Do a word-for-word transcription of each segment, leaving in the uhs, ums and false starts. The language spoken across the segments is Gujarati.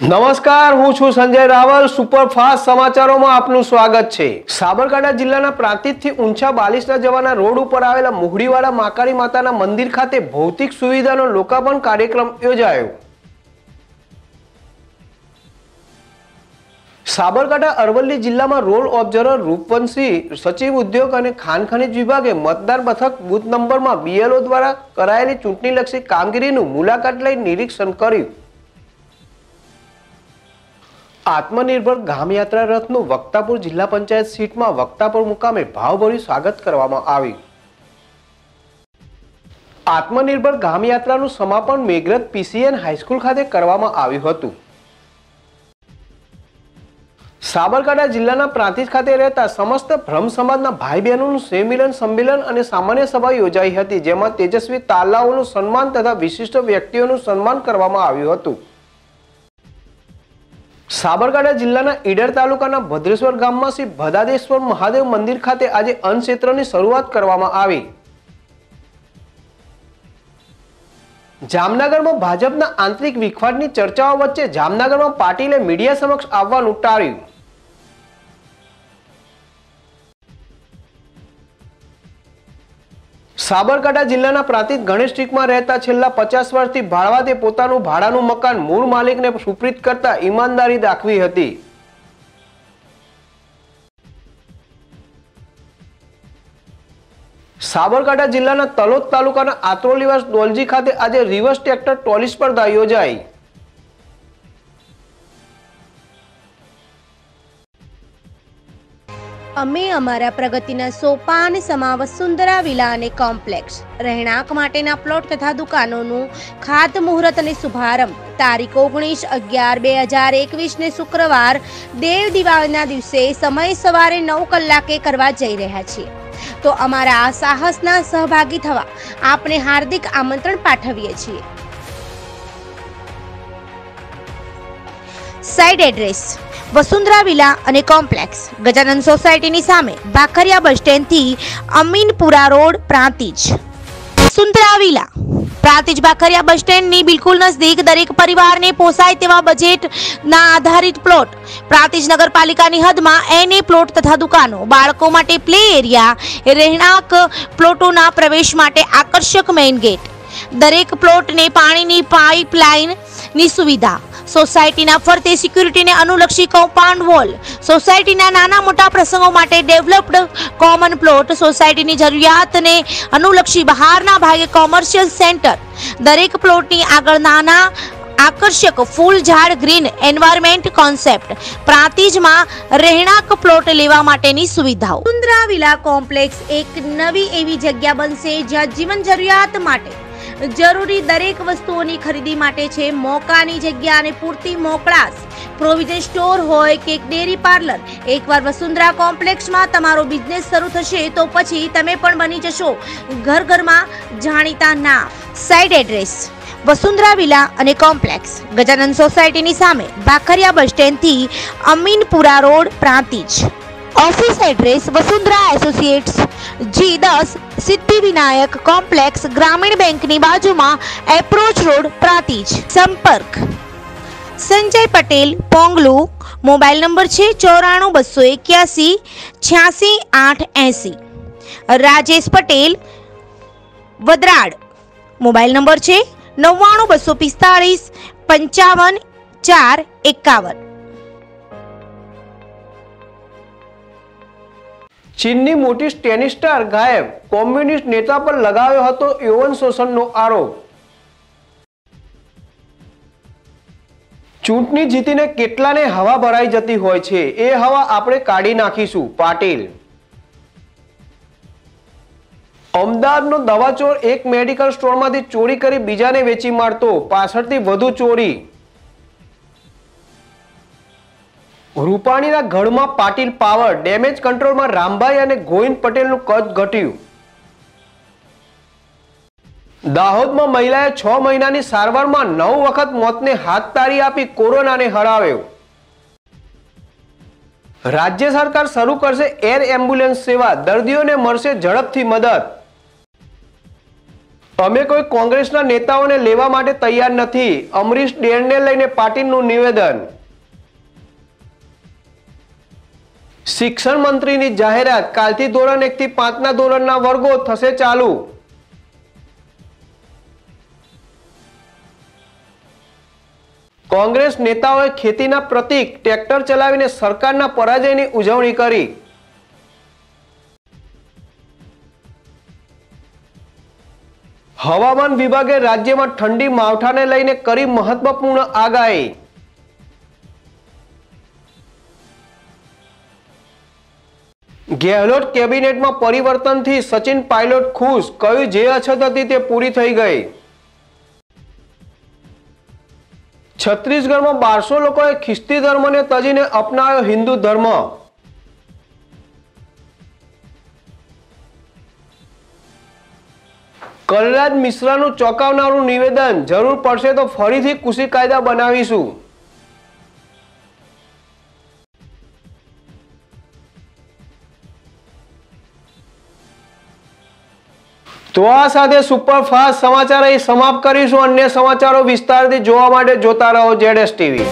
નમસ્કાર, હું છું સંજય રાવલ। સુપરફાસ્ટ સમાચારોમાં આપનું સ્વાગત છે। સાબરકાંઠા જિલ્લાના પ્રાંતિજથી ઊંચા બાલિસના જવાના રોડ ઉપર આવેલા મુહડીવાડા માકારી માતાના મંદિર ખાતે ભૌતિક સુવિધાનો લોકાર્પણ કાર્યક્રમ યોજાયો। સાબરકાંઠા અરવલ્લી જિલ્લામાં રોડ ઓબ્ઝર્વર રૂપવંશી સચિવ ઉદ્યોગ અને ખાણ ખનીજ વિભાગે મતદાર મથક બુથ નંબરમાં બીએલઓ દ્વારા કરાયેલી ચૂંટણીલક્ષી કામગીરીનું મુલાકાત લઈ નિરીક્ષણ કર્યું। आत्मनिर्भर गाम यात्रा रथનું વક્તાપુર જિલ્લા પંચાયત સીટમાં વક્તાપુર મુકામે ભાવભર્યું સ્વાગત કરવામાં આવ્યું। આત્મનિર્ભર ગામ યાત્રાનું સમાપન મેઘરજ પીસીએન હાઈસ્કૂલ ખાતે કરવામાં આવ્યું હતું। સાબરકાંઠા જિલ્લાના પ્રાંતિજ ખાતે રહેતા સમસ્ત બ્રહ્મ સમાજના ભાઈ બહેનોનું સ્નેહમિલન સંમેલન અને સામાન્ય સભા યોજાઈ હતી, જેમાં તેજસ્વી તાલાઓનું સન્માન તથા વિશિષ્ટ વ્યક્તિઓનું સન્માન કરવામાં આવ્યું હતું। સાબરકાંઠા જિલ્લાના ઈડર તાલુકાના ભદ્રેશ્વર ગામમાં શ્રી ભદાદેશ્વર મહાદેવ મંદિર ખાતે આજે અન્ન ક્ષેત્રની શરૂઆત કરવામાં આવી। જામનગરમાં ભાજપના આંતરિક વિખવાટની ચર્ચાઓ વચ્ચે જામનગરમાં પાટીલે મીડિયા સમક્ષ આવવાનું ટાળ્યું। સાબરકાંઠા જિલ્લાના પ્રાંતિજ ગણેશ સ્ટ્રીટમાં રહેતા છેલ્લા પચાસ વર્ષથી ભાડવાતે પોતાનું ભાડાનું મકાન મૂળ માલિકને સુપ્રીત કરતા ઈમાનદારી દાખવી હતી। સાબરકાંઠા જિલ્લાના તલોદ તાલુકાના આત્રોલીવાસ ડોલજી ખાતે આજે રિવર્સ ટ્રેક્ટર ટ્રોલી સ્પર્ધા યોજાઈ। અમે અમારા પ્રગતિના સોપાન સમા વસુંધરા વિલા અને કોમ્પ્લેક્સ રહેણાંક માટેના પ્લોટ તથા દુકાનોનું ખાતમુહૂર્ત અને શુભારંભ તારીખ ઓગણીસ અગિયાર બે હજાર એકવીસ ને શુક્રવાર દેવ દિવાળીના દિવસે સમય સવારે નવ કલાકે કરવા જઈ રહ્યા છીએ, તો અમારા આ સાહસના સહભાગી થવા આપને હાર્દિક આમંત્રણ પાઠવીએ છીએ। સાઇટ એડ્રેસ વસુંધરા વિલા અને કોમ્પ્લેક્સ, ગજાનંદ સોસાયટીની સામે, ભાખરિયા બસ સ્ટેન્ડથી Aminpura road, Prantij. Vasundhara villa Prantij Bhakhariya bus સ્ટેન્ડની બિલકુલ નજદીક દરેક પરિવારને પોસાય તેવા બજેટના આધારિત પ્લોટ, પ્રાંતિજ નગરપાલિકાની હદમાં એને પ્લોટ તથા દુકાનો, બાળકો માટે પ્લે એરિયા, રહેણાંક પ્લોટોના પ્રવેશ માટે આકર્ષક મેઇન ગેટ, દરેક પ્લોટને પાણીની પાઇપલાઇનની સુવિધા, સોસાયટીના ફરતે સિક્યુરિટીને અનુલક્ષી કમ્પાઉન્ડ વોલ, સોસાયટીના નાના મોટા પ્રસંગો માટે ડેવલપ્ડ કોમન પ્લોટ, સોસાયટીની જરૂરિયાતને અનુલક્ષી બહારના ભાગે કોમર્શિયલ સેન્ટર, દરેક પ્લોટની આગળ નાના આકર્ષક ફૂલ ઝાડ ગ્રીન એન્વાયરમેન્ટ કોન્સેપ્ટ, પ્રાંતિજમાં રહેણાંક પ્લોટ લેવા માટેની સુવિધાઓ। વસુંધરા વિલા કોમ્પ્લેક્સ એક નવી એવી જગ્યા બનશે જ્યાં જીવન જરૂરિયાત માટે જરૂરી દરેક વસ્તુઓની ખરીદી માટે છે મોકાની જગ્યા અને પૂરતી મોકળાશ, પ્રોવિઝન સ્ટોર હોય કે ડેરી પાર્લર। એકવાર વસુંધરા કોમ્પ્લેક્સમાં તમારો બિઝનેસ શરૂ થશે તો પછી તમે પણ બની જશો ઘર ઘરમાં જાણીતા નામ। સાઇટ એડ્રેસ વસુંધરા વિલા અને કોમ્પ્લેક્સ, ગજાનંદ સોસાયટીની સામે, ભાખરિયા બસ સ્ટેન્ડથી Aminpura road, Prantij. Office address Vasundhara associates, G દસ, સિદ્ધિ વિનાયક કોમ્પ્લેક્સ, ગ્રામીણ બેંકની બાજુમાં, એપ્રોચ રોડ, પ્રાંતિજ। સંપર્ક સંજય પટેલ, પોંગલુ, મોબાઈલ નંબર છે ચોરાણું બસો એક્યાસી છ્યાસી આઠ એસી। રાજેશ પટેલ, વદરાડ, મોબાઈલ નંબર છે નવ્વાણું બસો પિસ્તાળીસ પંચાવન ચાર એકાવન। ચીનની મોટી ટેનિસ સ્ટાર ગાયબ, કોમ્યુનિસ્ટ નેતા પર લગાવ્યો હતો યૌન શોષણનો આરોપ। ચૂંટણી જીતીને કેટલાને હવા ભરાઈ જતી હોય છે, એ હવા આપણે કાઢી નાખીશું, પાટીલ। અમદાવાદનો દવાચોર એક મેડિકલ સ્ટોરમાંથી ચોરી કરી બીજાને વેચી મારતો, પાછળથી વધુ ચોરી। રૂપાણીના ગઢમાં પાટીલ પાવર, ડેમેજ કંટ્રોલમાં રામભાઈ અને ગોવિંદ પટેલનું કદ ઘટ્યું। દાહોદમાં મહિલાએ છ મહિનાની સારવારમાં નવ વખત મોતને હાથ તારી આપી કોરોનાને હરાવ્યો। રાજ્ય સરકાર શરૂ કરશે એર એમ્બ્યુલન્સ સેવા, દર્દીઓને મળશે ઝડપથી મદદ। અમે કોઈ કોંગ્રેસના નેતાઓને લેવા માટે તૈયાર નથી, અમરીશ ડેરને લઈને પાટીલનું નિવેદન। શિક્ષણ મંત્રીની જાહેરાત, કાલથી ધોરણ એક થી પાંચના ધોરણના વર્ગો થશે ચાલુ। કોંગ્રેસ નેતાઓએ ખેતીના પ્રતીક ટ્રેક્ટર ચલાવીને સરકારના પરાજયની ઉજવણી કરી। હવામાન વિભાગે રાજ્યમાં ઠંડી માવઠાને લઈને કરી મહત્વપૂર્ણ આગાહી। ગેહલોત કેબિનેટમાં પરિવર્તનથી સચિન પાયલોટ ખુશ, કહ્યું જે અછત હતી તે પૂરી થઈ ગઈ। છત્તીસગઢમાં બારસો લોકોએ ખ્રિસ્તી ધર્મને તજીને અપનાવ્યો હિન્દુ ધર્મ। કલરાજ મિશ્રાનું ચોંકાવનારું નિવેદન, જરૂર પડશે તો ફરીથી કૃષિ કાયદા બનાવીશું। તો આ સાથે સુપરફાસ્ટ સમાચાર અહીં સમાપ્ત કરીશું। અન્ય સમાચારો વિસ્તારથી જોવા માટે જોતા રહો જેડએસ ટીવી।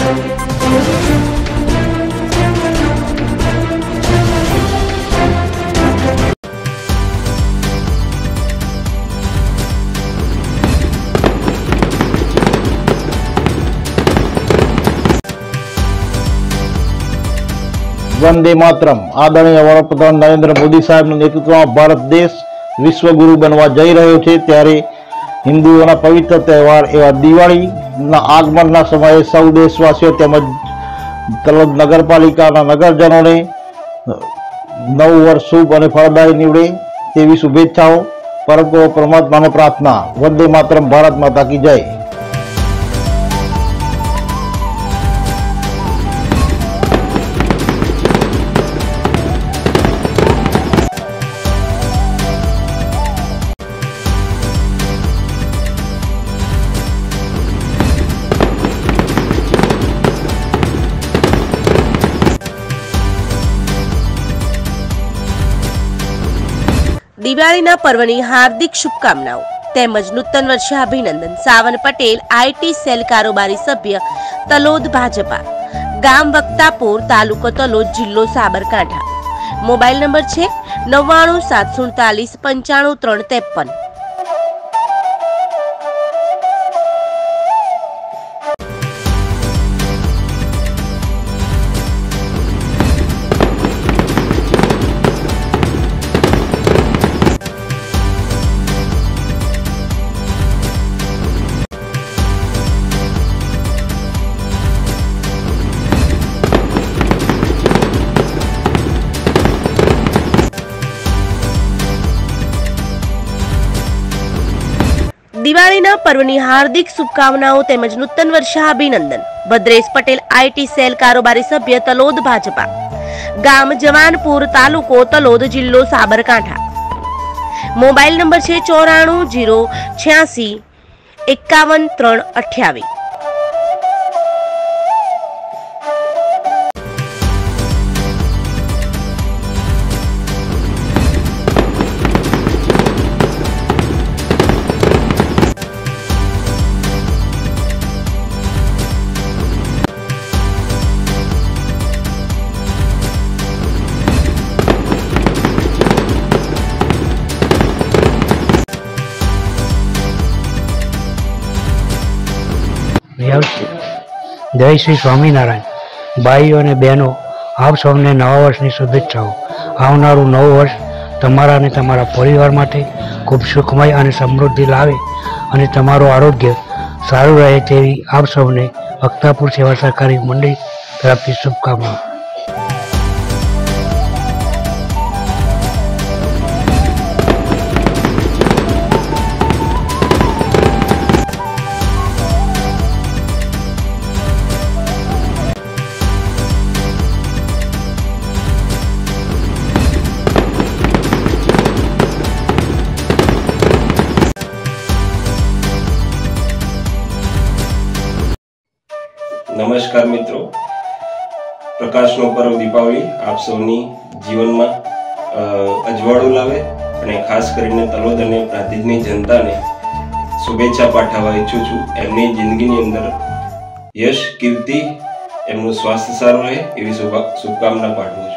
वंदे मातरम। आदरणीय वडाप्रधान नरेंद्र मोदी साहेबના નેતૃત્વમાં ભારત દેશ વિશ્વગુરુ બનવા જઈ રહ્યો છે, ત્યારે હિન્દુઓના પવિત્ર તહેવાર એવા દિવાળીના આગમનના સમયે સૌ દેશવાસીઓ તેમજ તલોદ નગરપાલિકાના નગરજનોને નવું વર્ષ શુભ અને ફળદાયી નીવડે તેવી શુભેચ્છાઓ, પરંતુ પરમાત્માને પ્રાર્થના। વંદે માતરમ। ભારત માતા કી જય। દિવાળીના પર્વની હાર્દિક શુભકામનાઓ તેમજ નૂતન વર્ષે અભિનંદન। સાવન પટેલ, આઈટી સેલ કારોબારી સભ્ય, તલોદ ભાજપા, ગામ વક્તાપુર, તાલુકો તલોદ, જિલ્લો સાબરકાંઠા। મોબાઈલ નંબર છે નવ્વાણું સાત સુડતાલીસ પંચાણું ત્રણ ત્રેપન। દિવાળીના પર્વની હાર્દિક શુભકામનાઓ તેમજ નૂતન વર્ષે અભિનંદન। ભદ્રેશ પટેલ, આઈટી સેલ કારોબારી સભ્ય, તલોદ ભાજપા, ગામ જવાનપુર, તાલુકો તલોદ, જિલ્લો સાબરકાંઠા। મોબાઈલ નંબર છે ચોરાણું જીરો છ્યાસી એકાવન ત્રણ અઠ્યાવીસ। જય શ્રી સ્વામિનારાયણ। ભાઈઓ અને બહેનો, આપ સૌને નવા વર્ષની શુભેચ્છાઓ। આવનારું નવું વર્ષ તમારા અને તમારા પરિવાર માટે ખૂબ સુખમય અને સમૃદ્ધિ લાવે અને તમારું આરોગ્ય સારું રહે તેવી આપ સૌને વક્તાપુર સેવા સહકારી મંડળી તરફથી શુભકામનાઓ। नमस्कार मित्रों, प्रकाशनो पर्व दीपावली आप सौनी जीवन में अजवाळुं लावे અને ખાસ કરીને તલોદ અને પ્રાંતિજની જનતાને શુભેચ્છા પાઠવવા ઈચ્છું છું। એમની જિંદગીની અંદર યશ, કીર્તિ, એમનું સ્વાસ્થ્ય સારું રહે એવી શુભકામના પાઠવું છું।